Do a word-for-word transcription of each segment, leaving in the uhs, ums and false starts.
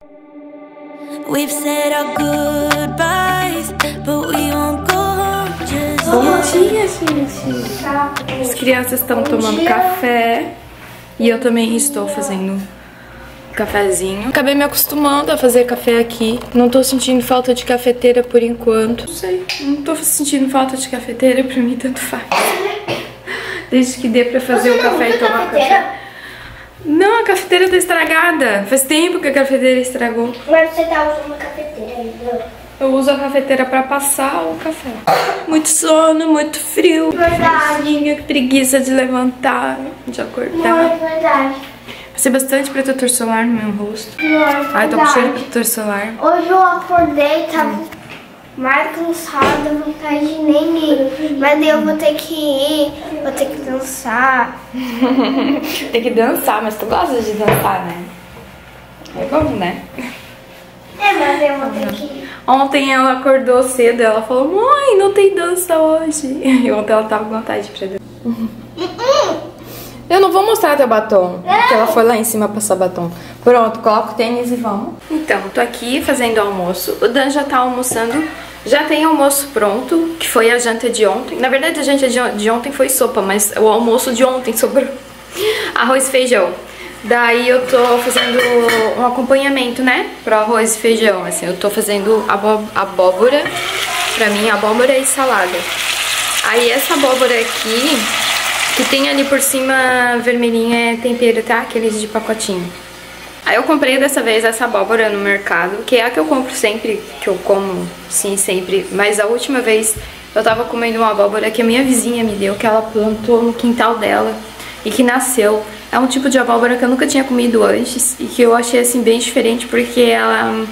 We've said our goodbyes, but we won't go home just Bom dia, gente. As crianças estão tomando café e eu também estou fazendo cafezinho. Acabei me acostumando a fazer café aqui. Não tô sentindo falta de cafeteira por enquanto. Não sei, não tô sentindo falta de cafeteira, pra mim tanto faz. Desde que dê pra fazer o café e tomar café. Não, a cafeteira tá estragada. Faz tempo que a cafeteira estragou. Mas você tá usando uma cafeteira ainda? Eu uso a cafeteira pra passar o café. Muito sono, muito frio. Verdade. Que preguiça de levantar, de acordar. Não, é verdade. Passei bastante protetor solar no meu rosto. Não, é Ai, tô com verdade. cheiro de protetor solar. Hoje eu acordei, tava mais cansada, vontade de nem ir. Mas daí eu vou ter que ir, vou ter que dançar. Tem que dançar, mas tu gosta de dançar, né? É bom, né? É, mas eu vou ter que ir. Ontem ela acordou cedo, ela falou, mãe, não tem dança hoje. E ontem ela tava com vontade pra dançar. Eu não vou mostrar teu batom, porque ela foi lá em cima passar batom. Pronto, coloca o tênis e vamos. Então, tô aqui fazendo almoço. O Dan já tá almoçando. Já tem almoço pronto, que foi a janta de ontem. Na verdade, a janta de ontem foi sopa, mas o almoço de ontem sobrou arroz e feijão. Daí eu tô fazendo um acompanhamento, né, pro arroz e feijão. Assim, eu tô fazendo abó abóbora, pra mim, abóbora e salada. Aí essa abóbora aqui, que tem ali por cima vermelhinha, é tempero, tá? Aqueles de pacotinho. Aí eu comprei dessa vez essa abóbora no mercado, que é a que eu compro sempre, que eu como, sim, sempre. Mas a última vez eu tava comendo uma abóbora que a minha vizinha me deu, que ela plantou no quintal dela e que nasceu. É um tipo de abóbora que eu nunca tinha comido antes e que eu achei, assim, bem diferente, porque ela,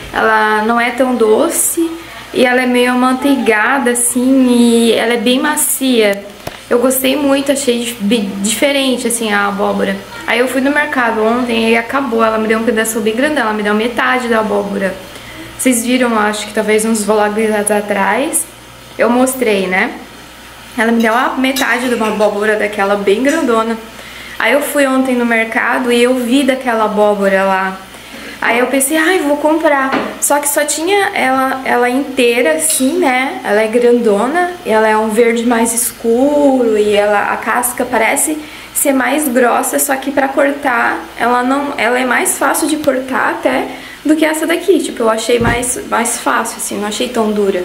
ela não é tão doce e ela é meio amanteigada, assim, e ela é bem macia. Eu gostei muito, achei bem diferente, assim, a abóbora. Aí eu fui no mercado ontem e acabou. Ela me deu um pedaço bem grandão, ela me deu metade da abóbora. Vocês viram, acho que talvez uns vlogs atrás, eu mostrei, né? Ela me deu a metade de uma abóbora daquela bem grandona. Aí eu fui ontem no mercado e eu vi daquela abóbora lá. Aí eu pensei, ai, vou comprar. Só que só tinha ela, ela inteira, assim, né? Ela é grandona, ela é um verde mais escuro e ela, a casca parece ser mais grossa, só que pra cortar, ela não, ela é mais fácil de cortar até do que essa daqui. Tipo, eu achei mais, mais fácil, assim, não achei tão dura.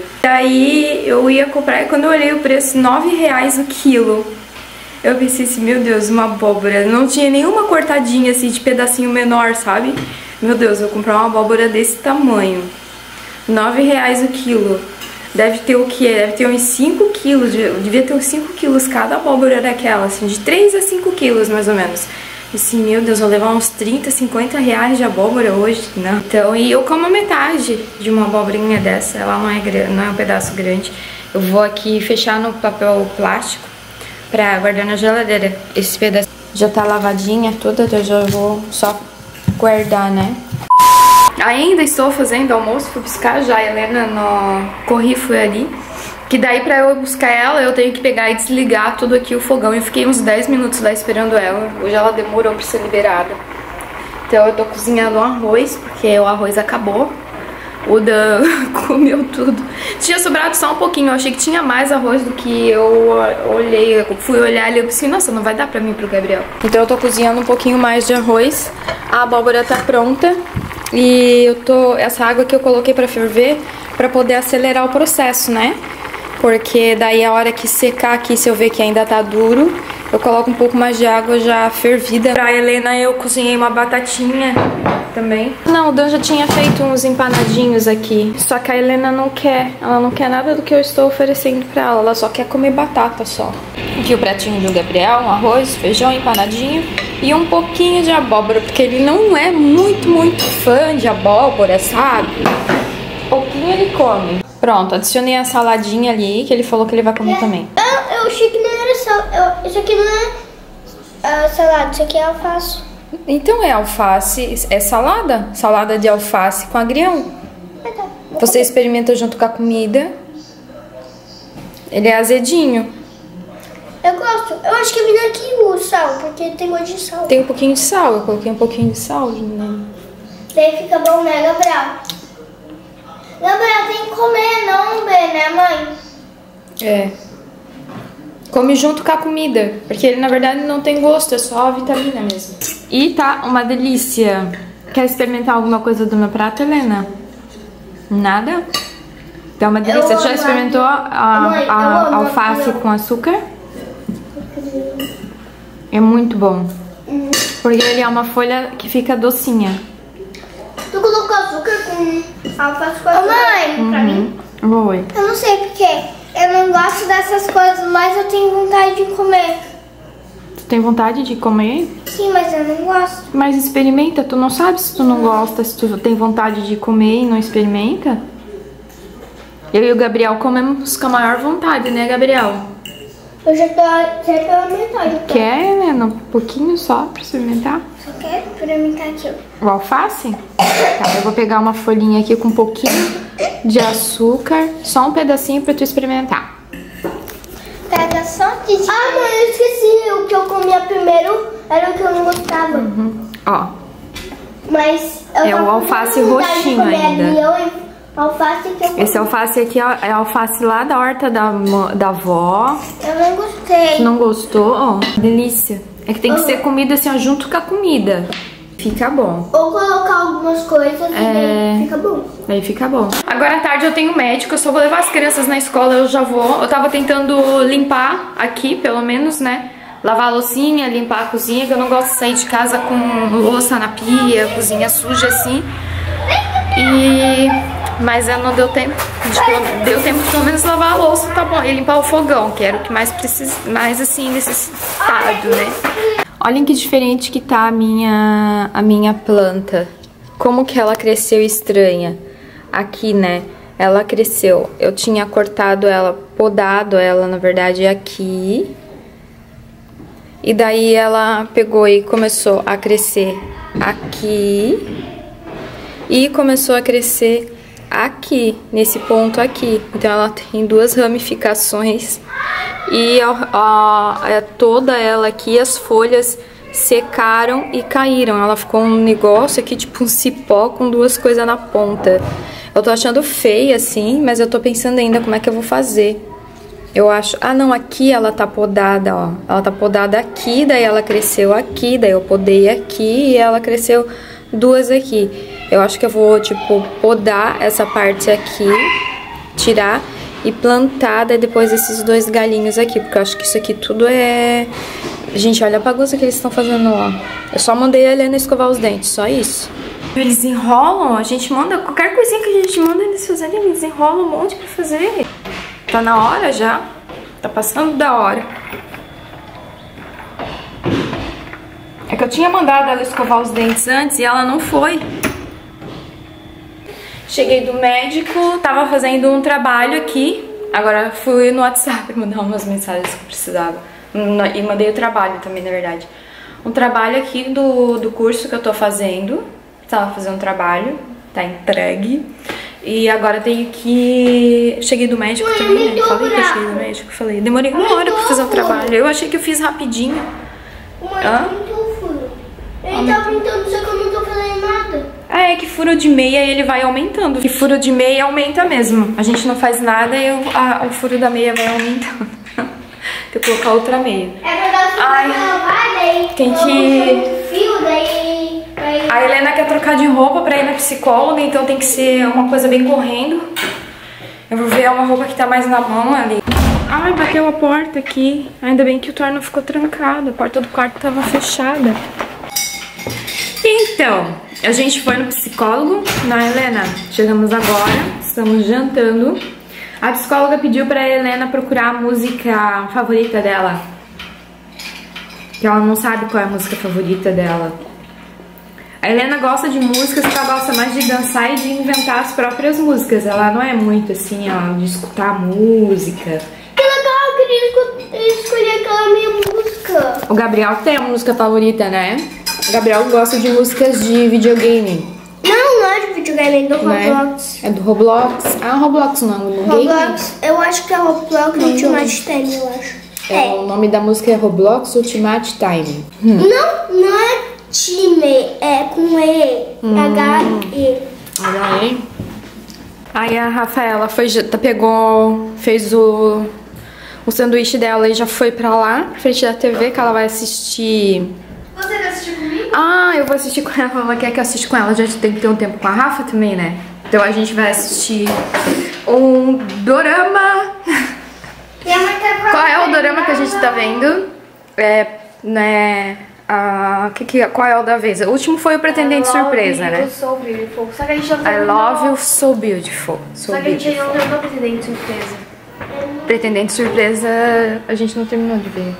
Daí eu ia comprar e quando eu olhei o preço, nove reais o quilo. Eu pensei assim, meu Deus, uma abóbora. Não tinha nenhuma cortadinha, assim, de pedacinho menor, sabe? Meu Deus, eu vou comprar uma abóbora desse tamanho. nove reais o quilo. Deve ter o quê? Deve ter uns cinco quilos. Devia ter uns cinco quilos cada abóbora daquela, assim, de três a cinco quilos, mais ou menos. E assim, meu Deus, eu vou levar uns trinta, cinquenta reais de abóbora hoje. Não. Então, e eu como metade de uma abobrinha dessa. Ela não é, não é um pedaço grande. Eu vou aqui fechar no papel plástico pra guardar na geladeira. Esse pedaço já tá lavadinha toda, eu já vou só guardar, né? Ainda estou fazendo almoço, fui buscar já a Helena no... Corri, fui ali. Que daí pra eu buscar ela, eu tenho que pegar e desligar tudo aqui o fogão. Eu fiquei uns dez minutos lá esperando ela. Hoje ela demorou pra ser liberada. Então eu tô cozinhando um arroz, porque o arroz acabou. O Dan comeu tudo. Tinha sobrado só um pouquinho, eu achei que tinha mais arroz do que eu olhei. Eu fui olhar ali e pensei, nossa, não vai dar pra mim e pro Gabriel. Então eu tô cozinhando um pouquinho mais de arroz. A abóbora tá pronta. E eu tô... essa água que eu coloquei pra ferver, pra poder acelerar o processo, né? Porque daí a hora que secar aqui, se eu ver que ainda tá duro, eu coloco um pouco mais de água já fervida. Pra Helena eu cozinhei uma batatinha também. Não, o Dan já tinha feito uns empanadinhos aqui. Só que a Helena não quer. Ela não quer nada do que eu estou oferecendo pra ela. Ela só quer comer batata só. Aqui o pratinho do Gabriel, um arroz, feijão empanadinho e um pouquinho de abóbora, porque ele não é muito, muito fã de abóbora, sabe? Pouquinho ele come. Pronto, adicionei a saladinha ali, que ele falou que ele vai comer é, também. Eu, eu achei que não era salada. Isso aqui não é uh, salada, isso aqui é alface. Então é alface, é salada. Salada de alface com agrião. Ah, tá. Você comer. Experimenta junto com a comida. Ele é azedinho. Eu gosto. Eu acho que vem aqui o sal, porque tem gosto de sal. Tem um pouquinho de sal, eu coloquei um pouquinho de sal, né? Daí fica bom, né, Gabriel? Gabriel, tem que comer, não beber, né, mãe? É. Come junto com a comida, porque ele na verdade não tem gosto, é só vitamina mesmo. E tá uma delícia. Quer experimentar alguma coisa do meu prato, Helena? Nada? Tá uma delícia. Eu Você já amo experimentou a, Mãe, eu a amo alface aquilo. com açúcar? É muito bom. Hum. Porque ele é uma folha que fica docinha. Tu colocou açúcar com alface com açúcar? Ô, mãe, pra mim? Oi. Eu não sei porque eu não gosto dessas coisas, mas eu tenho vontade de comer. Tu tem vontade de comer? Sim, mas eu não gosto. Mas experimenta, tu não sabe se tu não gosta, se tu tem vontade de comer e não experimenta? Eu e o Gabriel comemos com a maior vontade, né, Gabriel? Eu já tô até pela metade. Então. Quer, Helena? Um pouquinho só pra experimentar? Só quero experimentar aquilo. O alface? Tá, eu vou pegar uma folhinha aqui com um pouquinho de açúcar, só um pedacinho pra tu experimentar. Pega só de... Ah, mãe, eu esqueci. O que eu comia primeiro era o que eu não gostava. Uhum. Ó. Mas eu É o tava com alface muita vontade de roxinho comer ainda. ali, eu- alface que eu Esse alface aqui ó, é alface lá da horta da, mo- da avó. Eu não gostei. Tu não gostou? Ó, delícia. É que tem que ser comida assim, ó, junto com a comida. Fica bom. Ou colocar algumas coisas e É. daí fica bom. Aí fica bom. Agora à tarde eu tenho médico, eu só vou levar as crianças na escola, eu já vou. Eu tava tentando limpar aqui, pelo menos, né? Lavar a loucinha, limpar a cozinha, que eu não gosto de sair de casa com louça na pia, cozinha suja assim. E... Mas não deu tempo. De, deu tempo de pelo menos lavar a louça, tá bom. E limpar o fogão, que era o que mais precisa, mais assim, necessitado, né? Olhem que diferente que tá a minha, a minha planta. Como que ela cresceu estranha. Aqui, né? Ela cresceu. Eu tinha cortado ela, podado ela, na verdade, aqui. E daí ela pegou e começou a crescer aqui. E começou a crescer aqui, nesse ponto aqui. Então ela tem duas ramificações. E a, a, a, toda ela aqui, as folhas secaram e caíram. Ela ficou um negócio aqui, tipo um cipó com duas coisas na ponta. Eu tô achando feia assim, mas eu tô pensando ainda como é que eu vou fazer. Eu acho... Ah, não, aqui ela tá podada, ó. Ela tá podada aqui, daí ela cresceu aqui, daí eu podei aqui e ela cresceu duas aqui. Eu acho que eu vou, tipo, podar essa parte aqui, tirar e plantar daí depois esses dois galinhos aqui, porque eu acho que isso aqui tudo é... Gente, olha a bagunça que eles estão fazendo, ó. Eu só mandei a Helena escovar os dentes, só isso. Eles enrolam, a gente manda... Qualquer coisinha que a gente manda eles fazerem, eles enrolam um monte pra fazer. Tá na hora já. Tá passando da hora. É que eu tinha mandado ela escovar os dentes antes e ela não foi. Cheguei do médico, tava fazendo um trabalho aqui. Agora fui no WhatsApp mandar umas mensagens que eu precisava. E mandei o trabalho também, na verdade. Um trabalho aqui do, do curso que eu tô fazendo. Tava fazendo um trabalho, tá entregue. E agora tenho que... Cheguei do médico Mãe, também, né? Falei que eu bravo. cheguei do médico. Falei, demorei uma hora pra fazer o trabalho. Eu achei que eu fiz rapidinho. Mãe, Hã? muito furo. Ele tá pintando, só que eu não tô fazendo nada. Ah, é que furo de meia ele vai aumentando. E furo de meia aumenta mesmo. A gente não faz nada e o, a, o furo da meia vai aumentando. Tem que colocar outra meia. É verdade que Ai, vai vai, daí tem coloca que- muito fio, daí... daí... A Helena quer trocar de roupa pra ir na psicóloga, então tem que ser uma coisa bem correndo. Eu vou ver uma roupa que tá mais na mão ali. Ai, bateu a porta aqui. Ainda bem que o torno ficou trancado. A porta do quarto tava fechada. Então, a gente foi no psicólogo, né, Helena? Chegamos agora, estamos jantando. A psicóloga pediu pra Helena procurar a música favorita dela. Que ela não sabe qual é a música favorita dela. A Helena gosta de músicas, que ela gosta mais de dançar e de inventar as próprias músicas. Ela não é muito assim, ó, de escutar música. Que legal, eu queria esco- escolher aquela minha música. O Gabriel tem a música favorita, né? O Gabriel gosta de músicas de videogame. Não, não é de videogame, é do Né? Roblox. É do Roblox. Ah, Roblox não, no game. Roblox, eu acho que é Roblox Ultimate Time, eu acho. É, o nome da música é Roblox Ultimate Time. Hum. Não, não é Time é com E. Hum. H E. Olha aí. Aí a Rafaela foi, pegou, fez o, o sanduíche dela e já foi pra lá, pra frente da T V, que ela vai assistir. Você vai assistir comigo? Ah, eu vou assistir com ela. Ela quer que eu assista com ela. Já tem que ter um tempo com a Rafa também, né? Então a gente vai assistir um dorama. Qual é o dorama que a gente tá vendo? É, né... Ah, que, que, qual é o da vez? O último foi o Pretendente Surpresa, né? So beautiful. Só que a gente não I love you so beautiful. So Só que a gente beautiful. não terminou o Pretendente Surpresa. Pretendente Surpresa, a gente não terminou de ver.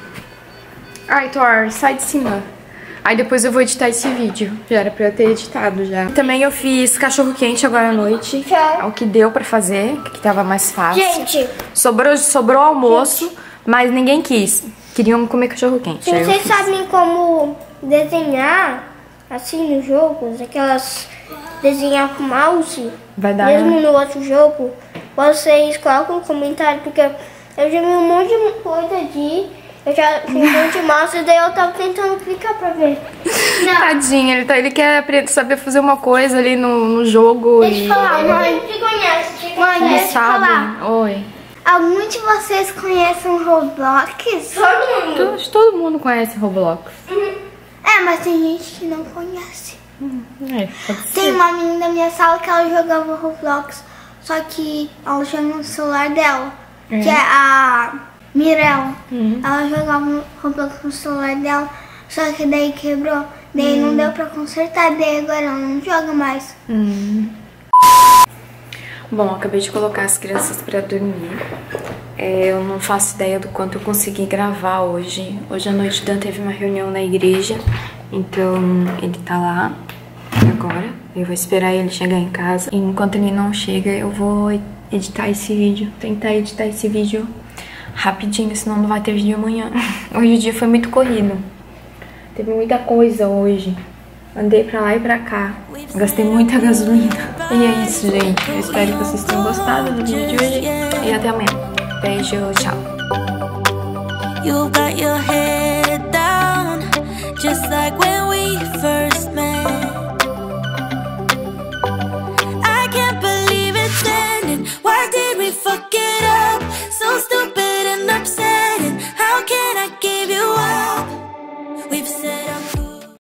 Ai, Thor, sai de cima. Aí depois eu vou editar esse vídeo. Já era pra eu ter editado já. Também eu fiz cachorro quente agora à noite. Já. É o que deu pra fazer, que tava mais fácil. Gente, Sobrou, sobrou almoço, mas ninguém quis. Queriam comer cachorro quente. Aí eu vocês fiz. sabem como desenhar assim nos jogos? Aquelas desenhar com mouse? Vai dar. Mesmo no outro jogo? Vocês colocam um comentário, porque eu já vi um monte de coisa de... Eu já fiz um monte de mouse e daí eu tava tentando clicar pra ver. Não. Tadinho, ele, tá, ele quer aprender, saber fazer uma coisa ali no, no jogo Deixa e... eu falar, mãe. Te conhece, mãe, Não deixa eu sabe? falar. Oi. Algum de vocês conhecem Roblox? Todo mundo. Todo, todo mundo conhece Roblox. É, mas tem gente que não conhece. É, pode ser. Tem uma menina da minha sala que ela jogava Roblox, só que ela joga no celular dela, É. que é a Mirel. Uhum. Ela jogava Roblox no celular dela, só que daí quebrou, daí Uhum. não deu pra consertar, daí agora ela não joga mais. Hum. Bom, acabei de colocar as crianças pra dormir. É, eu não faço ideia do quanto eu consegui gravar hoje. Hoje à noite o Dan teve uma reunião na igreja, então ele tá lá agora. Eu vou esperar ele chegar em casa. E enquanto ele não chega, eu vou editar esse vídeo, tentar editar esse vídeo rapidinho, senão não vai ter vídeo amanhã. Hoje o dia foi muito corrido. Teve muita coisa hoje. Andei pra lá e pra cá. Gastei muita gasolina. E é isso, gente. Eu espero que vocês tenham gostado do vídeo de hoje. E até amanhã. Beijo, tchau. You've got your head down, just like when we first